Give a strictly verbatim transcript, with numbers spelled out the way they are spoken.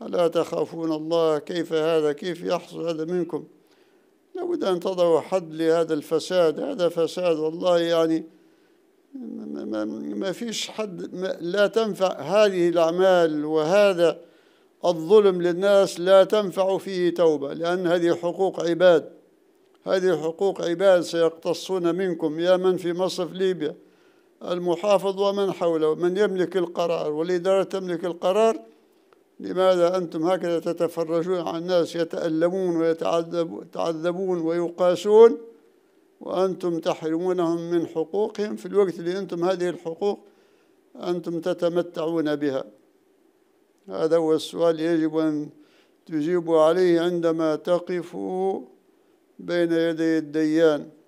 ألا تخافون الله؟ كيف هذا؟ كيف يحصل هذا منكم؟ لابد أن تضعوا حد لهذا الفساد. هذا فساد والله، يعني ما, ما فيش حد، ما لا تنفع هذه الأعمال وهذا الظلم للناس، لا تنفع فيه توبة، لأن هذه حقوق عباد، هذه حقوق عباد سيقتصون منكم، يا من في مصرف ليبيا، المحافظ ومن حوله، من يملك القرار والإدارة تملك القرار. لماذا أنتم هكذا تتفرجون على الناس يتألمون ويتعذبون ويقاسون، وأنتم تحرمونهم من حقوقهم في الوقت اللي أنتم هذه الحقوق أنتم تتمتعون بها؟ هذا هو السؤال يجب أن تجيبوا عليه عندما تقفوا بين يدي الديان.